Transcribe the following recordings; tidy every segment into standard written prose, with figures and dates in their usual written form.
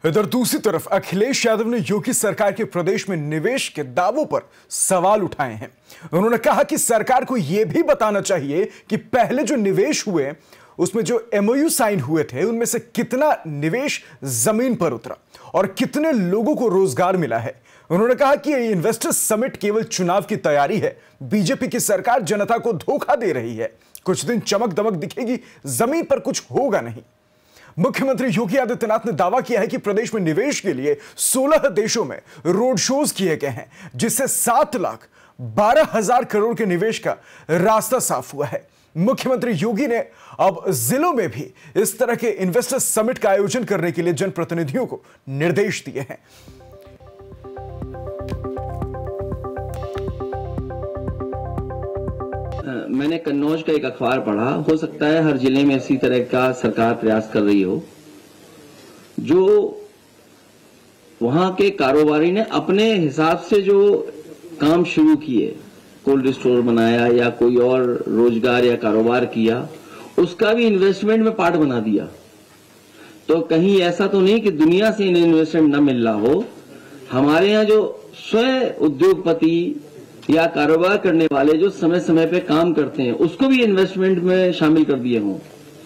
इधर दूसरी तरफ अखिलेश यादव ने योगी सरकार के प्रदेश में निवेश के दावों पर सवाल उठाए हैं। उन्होंने कहा कि सरकार को यह भी बताना चाहिए कि पहले जो निवेश हुए उसमें जो एमओयू साइन हुए थे उनमें से कितना निवेश जमीन पर उतरा और कितने लोगों को रोजगार मिला है। उन्होंने कहा कि इन्वेस्टर्स समिट केवल चुनाव की तैयारी है। बीजेपी की सरकार जनता को धोखा दे रही है। कुछ दिन चमक दमक दिखेगी, जमीन पर कुछ होगा नहीं। मुख्यमंत्री योगी आदित्यनाथ ने दावा किया है कि प्रदेश में निवेश के लिए 16 देशों में रोड शोज किए गए हैं, जिससे 7,12,000 करोड़ के निवेश का रास्ता साफ हुआ है। मुख्यमंत्री योगी ने अब जिलों में भी इस तरह के इन्वेस्टर्स समिट का आयोजन करने के लिए जनप्रतिनिधियों को निर्देश दिए हैं। मैंने कन्नौज का एक अखबार पढ़ा, हो सकता है हर जिले में इसी तरह का सरकार प्रयास कर रही हो। जो वहां के कारोबारी ने अपने हिसाब से जो काम शुरू किए, कोल्ड स्टोर बनाया या कोई और रोजगार या कारोबार किया, उसका भी इन्वेस्टमेंट में पार्ट बना दिया। तो कहीं ऐसा तो नहीं कि दुनिया से इन्हें इन्वेस्टमेंट न मिल रहा हो। हमारे यहाँ जो स्वयं उद्योगपति या कारोबार करने वाले जो समय समय पे काम करते हैं, उसको भी इन्वेस्टमेंट में शामिल कर दिए हों।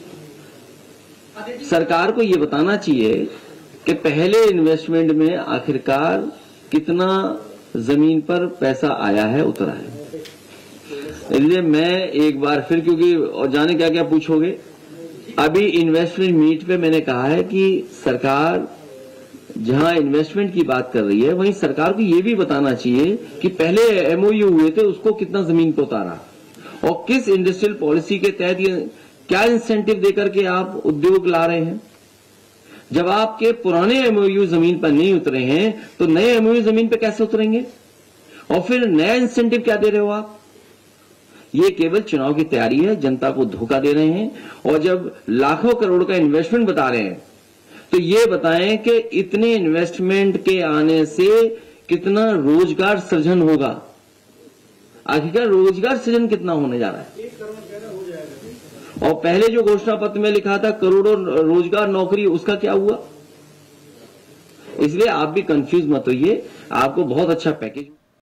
सरकार को ये बताना चाहिए कि पहले इन्वेस्टमेंट में आखिरकार कितना जमीन पर पैसा आया है, उतरा है। इसलिए मैं एक बार फिर, क्योंकि और जाने क्या क्या पूछोगे, अभी इन्वेस्टमेंट मीट पे मैंने कहा है कि सरकार जहां इन्वेस्टमेंट की बात कर रही है, वहीं सरकार को यह भी बताना चाहिए कि पहले एमओयू हुए थे उसको कितना जमीन पर उतारा और किस इंडस्ट्रियल पॉलिसी के तहत क्या इंसेंटिव देकर के आप उद्योग ला रहे हैं। जब आपके पुराने एमओयू जमीन पर नहीं उतरे हैं तो नए एमओयू जमीन पर कैसे उतरेंगे? और फिर नया इंसेंटिव क्या दे रहे हो आप? ये केवल चुनाव की तैयारी है, जनता को धोखा दे रहे हैं। और जब लाखों करोड़ का इन्वेस्टमेंट बता रहे हैं तो ये बताएं कि इतने इन्वेस्टमेंट के आने से कितना रोजगार सृजन होगा। आखिरकार रोजगार सृजन कितना होने जा रहा है? और पहले जो घोषणा पत्र में लिखा था करोड़ों रोजगार नौकरी, उसका क्या हुआ? इसलिए आप भी कंफ्यूज मत होइए, आपको बहुत अच्छा पैकेज